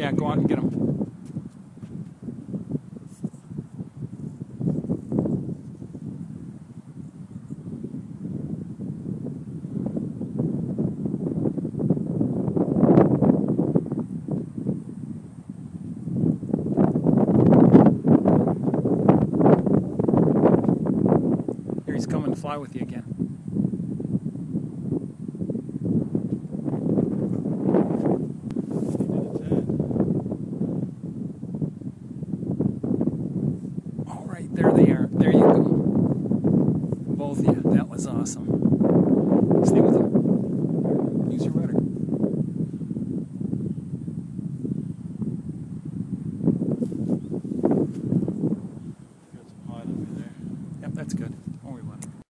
Yeah, go out and get them. Here he's coming to fly with you again. All right, there they are. There you go. Both of you. That was awesome.